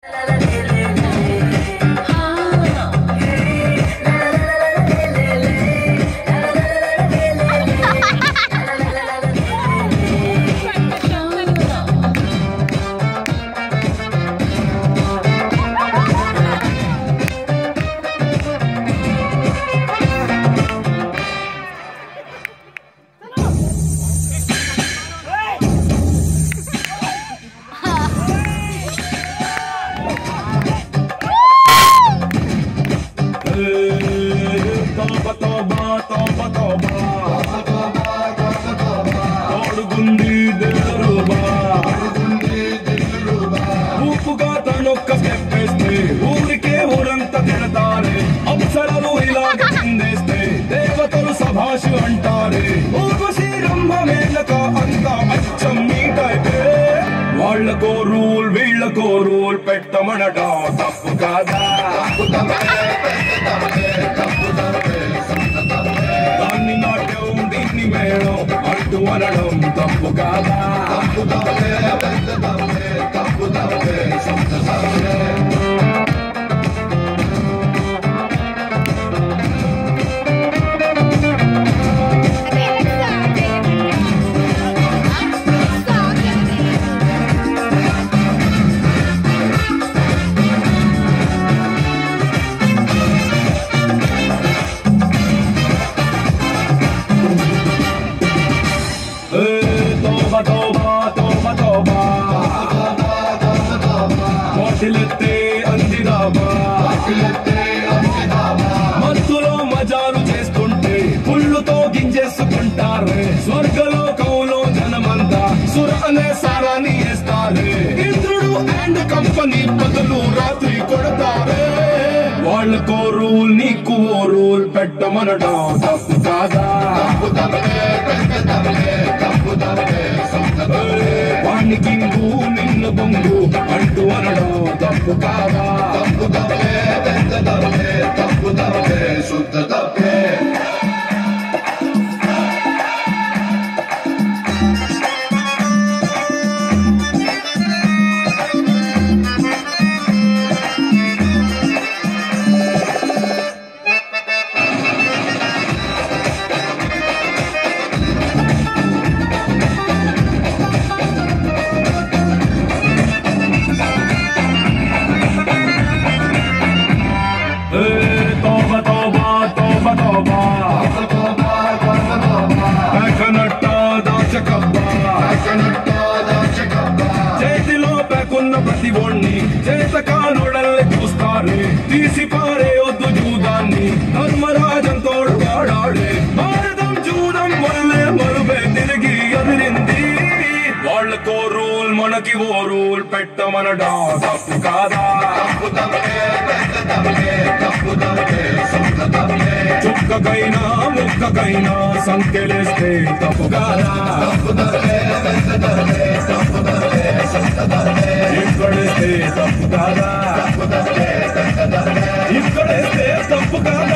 ఊరికే ఊరంతా తిడతారే అప్సరలు ఇలాగే చిందేస్తే దేవతలు సభాషు అంటారే ఊర్వశి రంభ మేళక అంతా అచ్చం మీటైతే వాళ్ళకో రూల్ వీళ్ళకో రూల్ పెట్టమనడం తప్పు కాదా దాన్ని నాట్యం దీన్ని మేళం అంటూ అనడం తప్పు కాదా మత్తులో మజాలు చేస్తుంటే పుళ్ళుతో గింజేసుకుంటారే స్వర్గలోకంలో జనమంతా సుర అనే సారాన్ని వేస్తారే ఇంద్రుడు అండ్ కంపెనీ బదులు రాత్రి కొడతారే వాళ్ళకో రూల్ నీకు ఓ రూల్ పెట్టమనడం తప్పు కాదా వాణ్ణి గింగు నిన్ను బొంగు అంటూ అనడం తప్పు కాదా శుద్ధ తప్పే చేతిలో పేకున్న ప్రతి ఒణ్ణి చేతకానుడల్ని చూస్తారే తీసి పారేయొద్దు జూదాన్ని ధర్మరాజంతోడు వాడాడే భారతం జూదం వల్లే మరుపే తిరిగి ఎదిరింది వాళ్ళకో రూల్ మనకి ఓ రూల్ పెట్టమనడా తప్పు కాదా చుక్కకైనా ముక్కకైనా సంఖ్యలేస్తే తప్పు కాదా ఇక్కడేస్తే తప్పు కాదా ఇక్కడేస్తే తప్పు కాదా